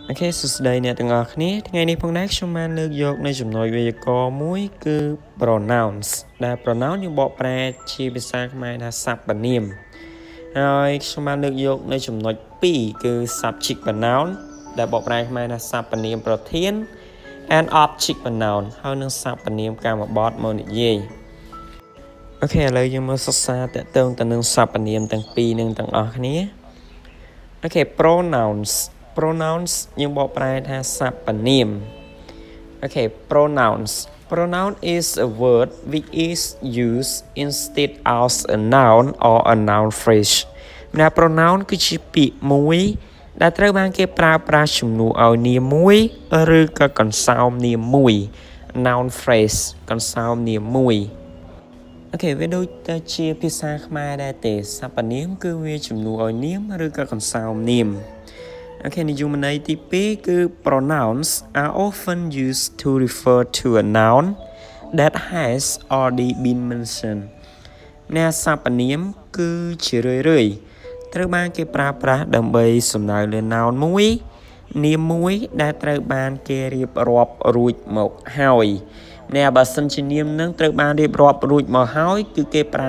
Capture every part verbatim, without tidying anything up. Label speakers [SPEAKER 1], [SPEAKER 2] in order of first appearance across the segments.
[SPEAKER 1] โอเคสุดท้ายเนี่ยตั้งแต่นี้ทั้งไงในพวกนักชมมันเลือกยกในจำนวนวิกรมุ้ยคือ pronouns ได้ pronoun ยังบอกแปลชีภาษาไทยนะศัพท์ปนิมហើយชมมันเลือกยกในจำนวนปีคือ subject pronoun ได้บอกแปลไทยนะศัพท์ปนิมประเทศ and object pronoun ហើយនឹងศัพท์ปนิมการมาบอสโมนิเย่โอเคเลยยังมาศึกษาแต่เติมแต่หนึ่งศัพท์ปนิมตั้งปีหนึ่งตั้งออกนี้โอเค pronouns pronouns ยังบอกแปลทางศัพท์ปนิมโอเค pronouns pronoun is a word which is used instead of a noun or a noun phrase ណា pronoun គឺជាពាក្យមួយដែលត្រូវបានគេប្រើប្រាស់ជំនួសឲ្យនាមមួយឬក៏កន្សោមនាមមួយ noun phrase កន្សោមនាមមួយអូខេវាដូចតែជាភាសាខ្មែរដែរទេសព្ទនាមគឺវាជំនួសឲ្យនាមឬក៏កន្សោមនាមអូខេនិយមន័យទីពីរគឺ pronouns are often used to refer to a noun that has already been mentioned អ្នកសព្ទនាមគឺជារឿយៗត្រូវបានគេប្រើប្រាស់ដើម្បីសំដៅលើ noun មួយនាមមួយដែលត្រូវបានគេរៀបរាប់រួចមកហើយអ្នកបើសិនជានាមនឹងត្រូវបានរៀបរាប់រួចមកហើយគឺគេប្រើ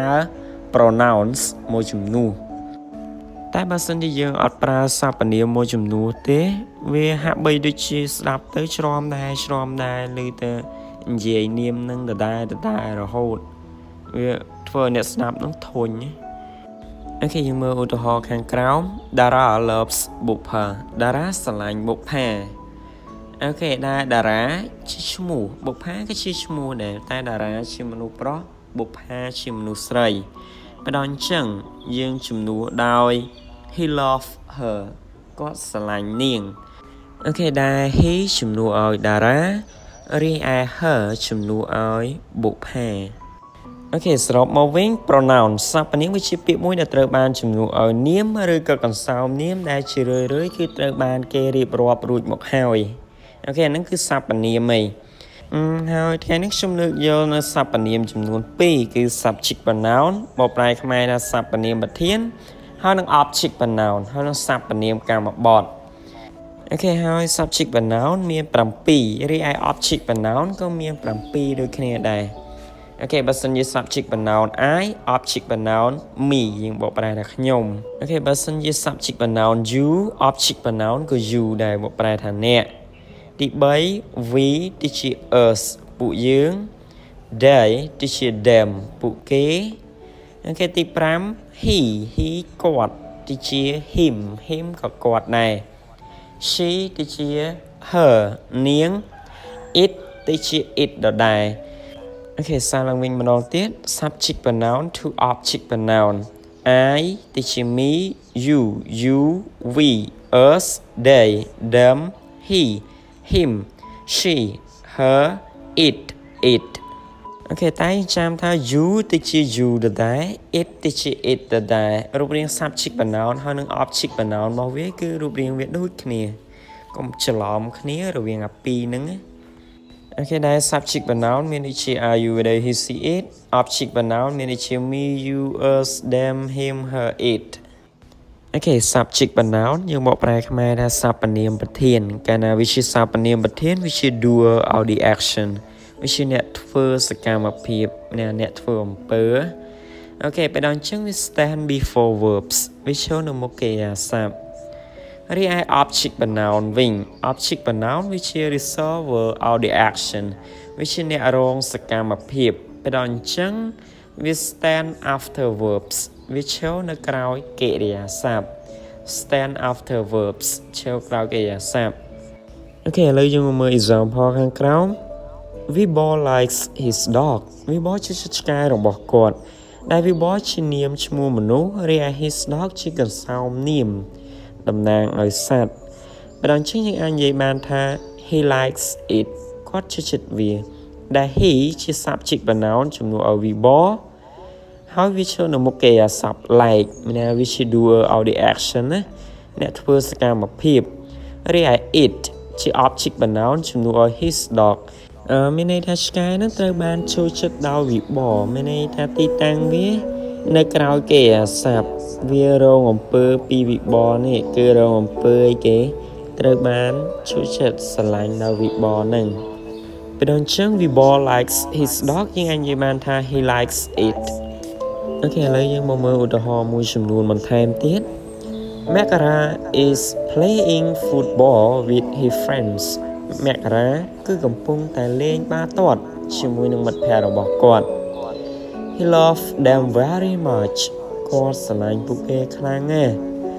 [SPEAKER 1] pronouns មួយចំនួនតែបើសិនជាយើងអត់ប្រើសព្ទនាមមួយចំនួនទេវាហាក់បីដូចជាស្ដាប់ទៅច្រំដែរច្រំដែរឬទៅនិយាយនាមនឹងដដែលដដែលរហូតវាធ្វើអ្នកស្ដាប់នឹងធុញអូខេយើងមើលឧទាហរណ៍ខាងក្រោម Dara loves បុប្ផា Dara ស្រឡាញ់បុប្ផាអូខេដែល Dara ជាឈ្មោះបុប្ផាក៏ជាឈ្មោះដែរតែ Dara ជាមនុស្សប្រុសបុប្ផាជាមនុស្សស្រីបើដល់អញ្ចឹងយើងជំនួសដោយ he love her គាត់ស្រឡាញ់នាងអូខេដែល he ជំនួសឲ្យ Dara រីឯ her ជំនួសឲ្យបុប្ផាអូខេសរុបមកវិញ pronoun សព្ទនាមវាជាពាក្យមួយដែលត្រូវបានជំនួសឲ្យនាមឬក៏កន្សោមនាមដែលជារឿយៗគឺត្រូវបានគេរៀបរាប់រួចមកហើយអូខេហ្នឹងគឺសព្ទនាមឯងហើយថ្ងៃនេះខ្ញុំលើកយកនៅសព្ទនាមចំនួនពីរគឺ subject pronoun បកប្រែខ្មែរថាសព្ទនាមប្រធានហើយនិង object pronoun ហើយនិងសព្ទនាមកម្មបទអូខេហើយ subject pronoun មានប្រាំពីររីឯ object pronoun ក៏មានប្រាំពីរដូចគ្នាដែរអូខេបើសិនជា subject pronoun I object pronoun me យើងបកប្រែថាខ្ញុំអូខេបើសិនជា subject pronoun you object pronoun ក៏ you ដែរបកប្រែថាអ្នកទីបី we ទីជា us ពួកយើង they ទីជា them ពួកគេអូខេទីប្រាំ he he គាត់ទីជា him him ក៏គាត់ដែរ she ទីជា her នាង it ទីជា it ដដែលអូខេសារឡើងវិញម្ដងទៀត subject pronoun to object pronoun I ទីជា me you you we us they them he him she her it it អូខេតែចាំថា you ទៅជា you ដដែល it ទៅជា it ដដែលរូបរាង subject pronoun ហើយនិង object pronoun របស់វាគឺរូបរាងវាដូចគ្នាកុំច្រឡំគ្នារវាងអាពីរហ្នឹងអូខេដែល subject pronoun មានដូចជា are you they he she it object pronoun មានដូចជា me you us them him her itអូខេ subject pronoun យើងមកប្រែខ្មែរថាសព្ទនាមប្រធានកាលណាវាជាសព្ទនាមប្រធានវាជា doer of the action វាជាអ្នកធ្វើសកម្មភាពអ្នកធ្វើអំពើអូខេពេលដល់អញ្ចឹងវា stand before verbs វាឈរនៅមុខកិរិយាសព្ទរីឯ object pronoun វិញ object pronoun វាជា resolver of the action វាជាអ្នករងសកម្មភាពពេលដល់អញ្ចឹងវា stand after verbs វាឈរនៅក្រោយកិរិយាសព្ទ stand after verbs ឈរក្រោយកិរិយាសព្ទអូខេឥឡូវយើងមកមើល example ខាងក្រោម Vibor likes his dog Vibor ជាឆ្កែរបស់គាត់ដែល Vibor ជានាមឈ្មោះមនុស្សរីឯ his dog ជាកន្សោមនាមតំណាងឲ្យសត្វបើដល់អញ្ចឹងយើងអាចនិយាយបានថា he likes it គាត់ចូលចិត្តវាដែល he ជា subject pronoun ជំនួសឲ្យ Viborហើយវាឈរនៅមុខកិរិយាសព្ទ like មានន័យវាជា doer of the action ណាអ្នកធ្វើសកម្មភាពរីឯ it ជា object pronoun ជំនួសឲ្យ his dog អឺមានន័យថាឆ្កែនឹងត្រូវបានចូលចិត្តដោយវិបរមានន័យថាទីតាំងវានៅក្រោយកិរិយាសព្ទវារងអំពើពីវិបរនេះគឺរងអំពើអីគេត្រូវបានជួយចិត្តស្រឡាញ់ដល់វិបលនឹងពេលដល់អញ្ចឹងវិបល likes his dog យើងអាចនិយាយបានថា he likes it អូខេឥឡូវយើងមកមើលឧទាហរណ៍មួយចំនួនបន្ថែមទៀត Makara is playing football with his friends Makara គឺកំពុងតែលេងបាល់ទាត់ជាមួយនឹងមិត្តភ័ក្តិរបស់គាត់ He loves them very much គាត់ស្រឡាញ់ពួកគេខ្លាំងណាស់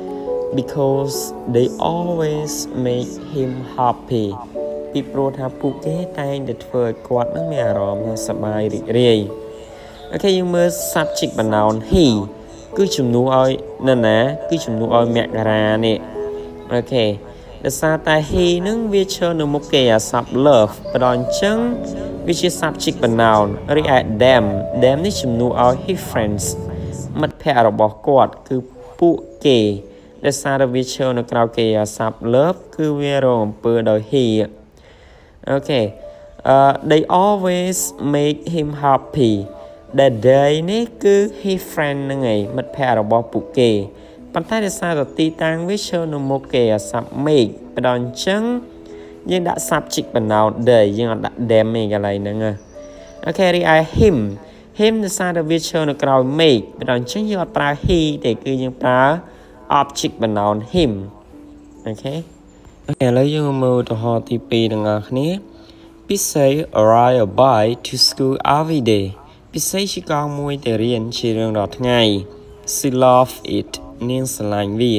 [SPEAKER 1] because they always make him happy ពីព្រោះថាពួកគេតែងតែធ្វើឲ្យគាត់នឹងមានអារម្មណ៍ថាសប្បាយរីករាយអូខេយើងមើល subject pronoun he គឺជំនួសឲ្យនរណាគឺជំនួសឲ្យ Makara នេះអូខេដោយសារតែ he នឹងវាឈរនៅមុខគេអាសព្ទ love ប្រដអញ្ចឹងវាជា subject pronoun រីឯ them them នេះជំនួសឲ្យ his friends មិត្តភ័ក្តិរបស់គាត់គឺពួកគេដោយសារតែវាឈរនៅក្រៅគេអាសព្ទ love គឺវារងអំពើដោយ he អូខេ uh, they always make him happy that day នេះគឺ his friend ហ្នឹងឯងមិត្តភ័ក្តិរបស់ពួកគេប៉ុន្តែដោយសារតែទីតាំងវាឈរនៅមុខគេអាសព្ទ make ប្រដអញ្ចឹងយើងដាក់ subject pronoun they យើងអត់ដាក់ them ទេកន្លែងហ្នឹងអូខេរីឯ him him ដោយសារតែវាឈរនៅក្រោយ make ប្រដអញ្ចឹងយើងអត់ប្រើ he ទេគឺយើងប្រើ object pronoun him អូខេអូខេឥឡូវយើងមើលឧទាហរណ៍ទីពីរទាំងអស់គ្នាពិសេស ride a bike to school every day ពិសេសជាកង់មួយទៅរៀនជារៀងរាល់ថ្ងៃ she love it នាងស្រឡាញ់វា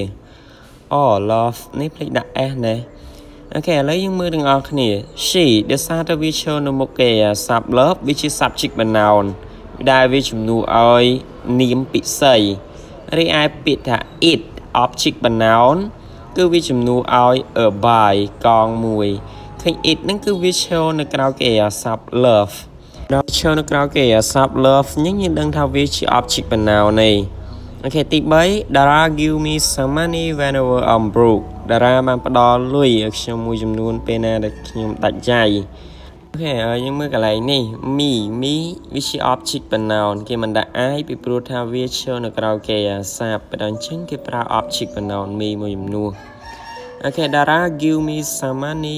[SPEAKER 1] oh love នេះភ្លេចដាក់ s ណាអូខេឥឡូវយើងមើលទាំងអស់គ្នា she ដោយសារតែវាឈរនៅមុខគេ sub love វាជា subject pronoun ដែលវាជំនួសឲ្យនាមពិសីរីឯពាក្យថា it object pronoun គឺវាជំនួសឲ្យ a bike កង់មួយឃើញ it ហ្នឹងគឺវាឈរនៅក្រៅគេ sub love ដល់ឈរនៅក្រៅគេ sub love ញឹងយើងដឹងថាវាជា object pronoun នេះអូខេទីបី Dara give me some money whenever I'm broke Dara បានផ្ដល់លុយឲ្យខ្ញុំមួយចំនួនពេលណាដែលខ្ញុំដាច់ចៃអូខេយើងមើលកន្លែងនេះ me me វាជា object pronoun គេមិនដាក់ I ពីព្រោះថាវាឈរនៅក្រៅគេអាសព្ទប៉ុន្តែអញ្ចឹងគេប្រើ object pronoun me មួយចំនួនអូខេ Dara give me some money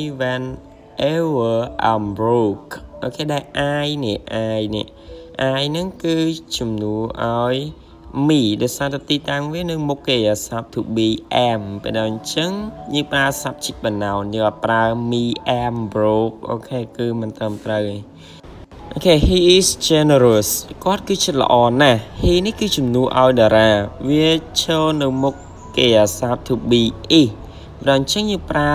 [SPEAKER 1] whenever I'm broke អូខេដែល I នេះ I នេះ I ហ្នឹងគឺជំនួសឲ្យ me ដោយសារតែទីតាំងវានៅមុខគេអាសព្ទ to be am ប៉ុន្តែអញ្ចឹងយើងប្រើ subject pronoun យើងអត់ប្រើ me am broke អូខេគឺមិនត្រឹមត្រូវទេអូខេ he is generous គាត់គឺចិត្តល្អណាស់ he នេះគឺជំនួសឲ្យ Dara វាឈរនៅមុខគេអាសព្ទ to be is ប៉ុន្តែអញ្ចឹងយើងប្រើ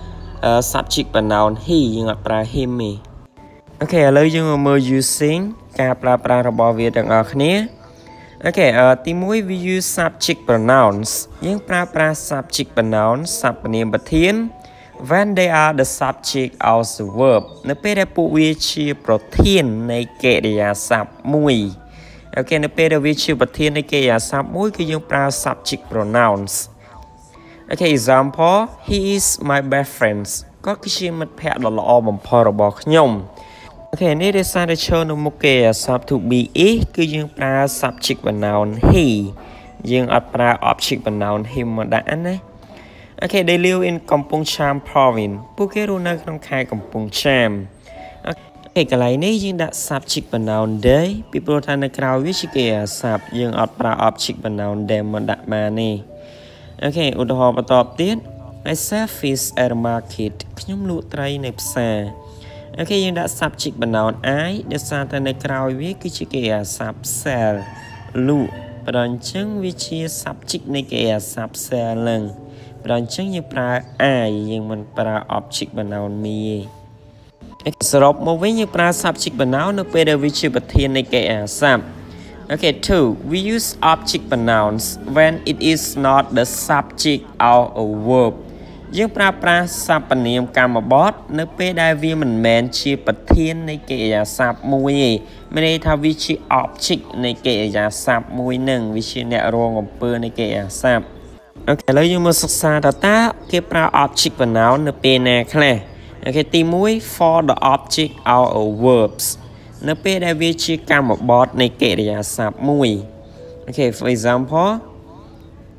[SPEAKER 1] subject pronoun he យើងអត់ប្រើ him ទេអូខេឥឡូវយើងមកមើល using ការប្រើប្រាស់របស់វាទាំងអស់គ្នាអូខេអឺទីមួយ we use subject pronouns យើងប្រើប្រាស់ subject pronouns សព្វនាមប្រធាន when they are the subject of the verb នៅពេលដែលពួកវាជាប្រធាននៃកិរិយាសព្ទមួយអូខេនៅពេលដែលវាជាប្រធាននៃកិរិយាសព្ទមួយគឺយើងប្រើ subject pronouns អូខេ example he is my best friend គាត់គឺជាមិត្តភក្តិដ៏ល្អបំផុតរបស់ខ្ញុំអូខេនេះដោយសារតែឈរនៅមុខគេអាសព្ទ to be is គឺយើងប្រើ subject pronoun he យើងអត់ប្រើ object pronoun him មកដាក់ណាអូខេ they live in កំពង់ចាម province ពួកគេរស់នៅក្នុងខេត្តកំពង់ចាមអូខេកន្លែងនេះយើងដាក់ subject pronoun they ពីព្រោះថានៅក្រៅវាជាគេអាសព្ទយើងអត់ប្រើ object pronoun them មកដាក់បានទេអូខេឧទាហរណ៍បន្តទៀត I sell fish at the market ខ្ញុំលក់ត្រីនៅផ្សារអូខេយើងដាក់ subject pronoun I ដោយសារតែនៅក្រៅវាគឺជាគេអាសព្ទ sell លក់ប៉ុន្តែអញ្ចឹងវាជា subject នៃគេអាសព្ទ sell ហ្នឹងប៉ុន្តែអញ្ចឹងយើងប្រើ I យើងមិនប្រើ object pronoun me ទេសរុបមកវិញយើងប្រើ subject pronoun នៅពេលដែលវាជាប្រធាននៃគេអាសព្ទOkay, two. We use object pronouns when it is not the subject of a verb. យើងប្រើប្រាស់សព្វនាមកម្មបទនៅពេលដែលវាមិនមែនជាប្រធាននៃកិរិយាសព្ទមួយទេមានន័យថាវាជា object នៃកិរិយាសព្ទមួយនឹងវាជាអ្នករងអំពើនៃកិរិយាសព្ទអូខេឥឡូវយើងមកសិក្សាតើតើគេប្រើ object pronoun នៅពេលណាខ្លះអូខេទីមួយ for the object of a verbs នៅពេលដែលវាជាកម្មបទនៃកិរិយាសព្ទមួយអូខេ for example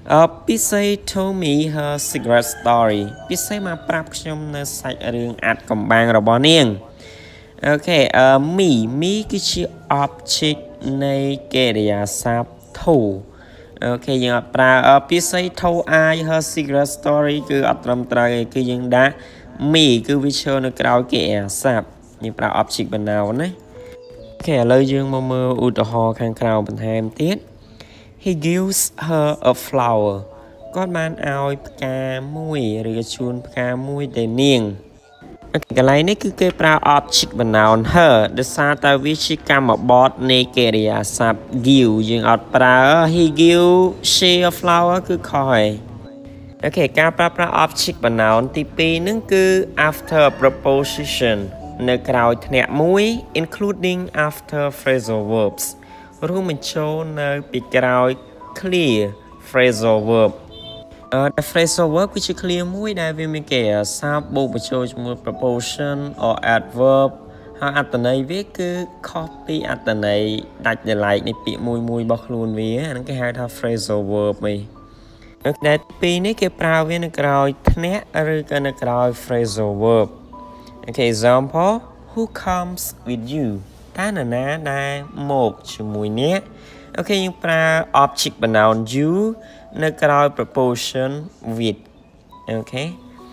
[SPEAKER 1] Uh, Pisay told me her secret story. Pisay មកប្រាប់ខ្ញុំនៅសាច់រឿងអាត់កំបាំងរបស់នាង Okay, uh, me me គឺជា object នៃកិរិយាសព្ទ to Okay យើងអត់ប្រើ Pisay told I her secret story គឺអត់ត្រឹមត្រូវទេគឺយើងដាក់ me គឺវាឈរនៅក្រោយកិរិយាសព្ទយើងប្រើ object pronoun ណា Okay ឥឡូវយើងមកមើលឧទាហរណ៍ខាងក្រោមបន្ថែមទៀត He gives her a flower គាត់បានឲ្យផ្កាមួយឬក៏ជូនផ្កាមួយទៅនាង Okay កន្លែងនេះគឺគេប្រើ object pronoun her ដោយសារតែវាជាកម្មបទនៃកិរិយាសព្ទ give យើងអត់ប្រើ he give she a flower គឺខុសហើយ Okay ការប្រើប្រាស់ object pronoun ទីពីរហ្នឹងគឺ after a preposition នៅក្រោយធ្នាក់មួយ including after phrasal verbs រួមបញ្ចូលនៅពីក្រោយ clear phrasal verb អឺ the phrasal verb គឺជា clear មួយដែលវាមានកិរិយាសព្ទបូកបញ្ចូលជាមួយ preposition or adverb ហើយអត្ថន័យវាគឺខុសពីអត្ថន័យដាច់ដោយឡែកនៃពាក្យមួយមួយរបស់ខ្លួនវាអាហ្នឹងគេហៅថា phrasal verb វិញតែពីរនេះគេប្រើវានៅក្រោយធ្នាក់ឬក៏នៅក្រោយ phrasal verb Okay example who comes with you តើនរណាដែលមកជាមួយអ្នក Okay យើងប្រើ object pronoun you នៅក្រោយ preposition with Okay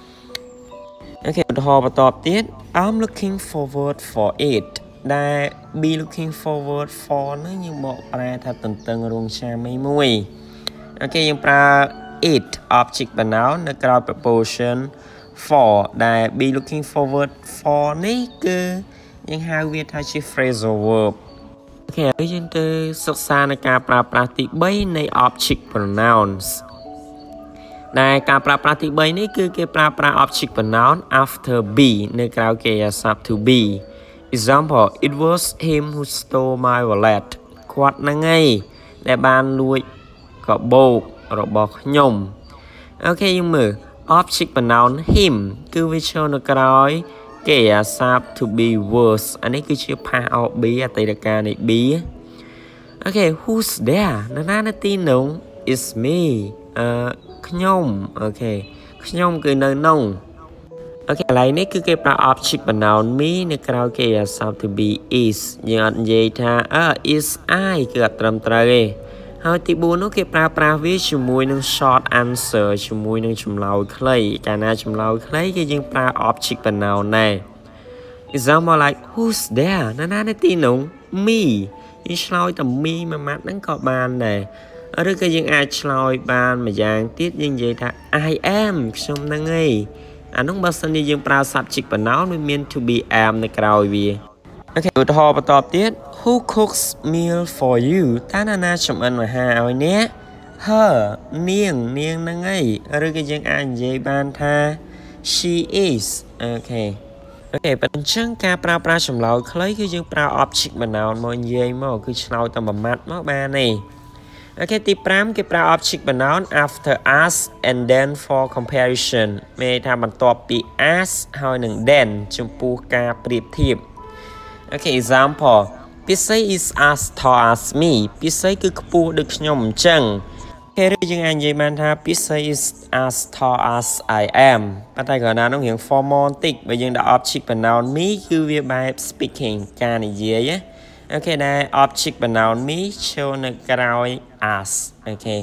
[SPEAKER 1] Okay ឧទាហរណ៍បន្តទៀត I'm looking forward for it ដែល be looking forward for នឹងយើងបកប្រែថាទន្ទឹងរង់ចាំមួយ Okay យើងប្រើ it object pronoun នៅក្រោយ preposition for ដែល be looking forward for នេះគឺយើងហៅវាថាជា phrasal verb Okay ហើយយើងទៅសិក្សានៅការប្រើប្រាស់ទីបីនៃ object pronouns ដែលការប្រើប្រាស់ទីបីនេះគឺគេប្រើប្រាស់ object pronoun after be នៅក្រៅកិរិយាសព្ទ to be Example it was him who stole my wallet គាត់ហ្នឹងឯងដែលបានលួចកាបូបរបស់ខ្ញុំ Okay យើងមើល object pronoun him គឺវាឈរនៅក្រោយកិរិយាសព្ទ to be was អានេះគឺជា past of be អតីតកាលនៃ be Okay who's there នរណានៅទីនោះ is me អឺខ្ញុំ Okay ខ្ញុំគឺនៅនោះ Okay កន្លែងនេះគឺគេប្រើ object pronoun me នៅក្រៅកិរិយាសព្ទ to be is យើងអត់និយាយថាអឺ is I គឺអត់ត្រឹមត្រូវទេហើយទីបួននោះគេប្រើប្រាស់វាជាមួយនឹង short answer ជាមួយនឹងចម្លើយខ្លីកាលណាចម្លើយខ្លីគឺយើងប្រើ object pronoun ដែរ Example like who's there នរណានៅទីនោះ me យើងឆ្លើយតែ me មួយម៉ាត់ហ្នឹងក៏បានដែរឬក៏យើងអាចឆ្លើយបានម្យ៉ាងទៀតយើងនិយាយថា I am ខ្ញុំហ្នឹងឯងអានោះបើសិនជាយើងប្រើ subject pronoun វាមាន to be am នៅក្រោយវា Okay ឧទាហរណ៍បន្តទៀត Who cooks meal for you តើនរណាចម្អិនអាហារឲ្យអ្នក Her នាងនាងហ្នឹងឯងឬក៏យើងអាចនិយាយបានថា She is Okay Okay ប៉ុន្តែអញ្ចឹងការប្រើប្រាស់ចម្លើយខ្លីគឺយើងប្រើ object pronoun មកនិយាយមកគឺឆ្លើយតែមួយម៉ាត់មកបានទេ Okay ទីប្រាំគេប្រើ object pronoun after us and then for comparison មានន័យថាបន្ទាប់ពី us ហើយនឹង then ចំពោះការប្រៀបធៀបOkay example Pisay is as tall as me Pisay គឺខ្ពស់ដូចខ្ញុំអញ្ចឹងគេឬយើងអាចនិយាយបានថា Pisay is as tall as I am ប៉ុន្តែគ្រាន់តែនោះរៀង formal បន្តិចបើយើងដាក់ object pronoun me គឺវាបែប speaking ការនិយាយណា Okay ដែល object pronoun me ចូលនៅក្រោយ as Okay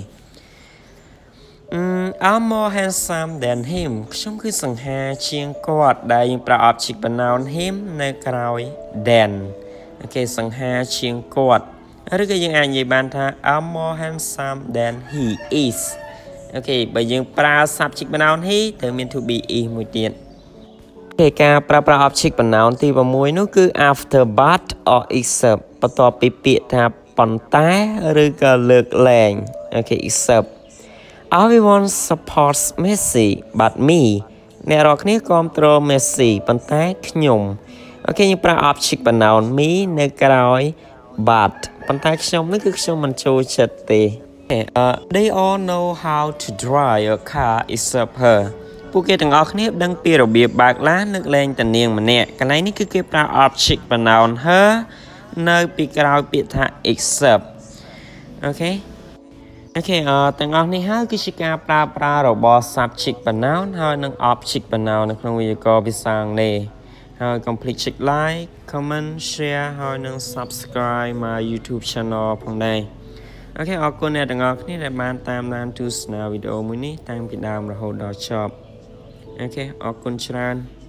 [SPEAKER 1] Mm, I'm more handsome than him ខ្ញុំគឺសង្ហាជាងគាត់ដែលយើងប្រើ object pronoun him នៅក្រោយ than Okay សង្ហាជាងគាត់ឬក៏យើងអាចនិយាយបានថា I'm more handsome than he is Okay បើយើងប្រើ subject pronoun he ត្រូវមាន to be is មួយទៀត Okay ការប្រើប្រាស់ object pronoun ទី៦នោះគឺ after but or except បន្ទាប់ពីពាក្យថាប៉ុន្តែឬក៏លើកលែង Okay except Everyone supports Messi but me អ្នករាល់គ្នាគាំទ្រ Messi ប៉ុន្តែខ្ញុំ Okay យើងប្រើ object pronoun me នៅក្រោយ but ប៉ុន្តែខ្ញុំនេះគឺខ្ញុំមិនចូលចិត្តទេ uh, They all know how to drive a car except her ពួកគេទាំងអស់គ្នាដឹងពីរបៀបបើកឡាននឹកលែងតែនាងម្នាក់កន្លែងនេះគឺគេប្រើ object pronoun her នៅពីក្រោយពាក្យថា except Okay Okay អឺទាំងអស់នេះហើយគឺជាការប្រើប្រាស់របស់ subject pronoun ហើយនិង object pronoun នៅក្នុងវេយ្យាករណ៍ភាសាអង់គ្លេសហើយកុំភ្លេចចុច like comment share ហើយនិង subscribe my YouTube channel ផងដែរអូខេអរគុណអ្នកទាំងអស់គ្នាដែលបានតាមដានទស្សនាវីដេអូមួយនេះតាំងពីដើមរហូតដល់ចប់អូខេអរគុណច្រើន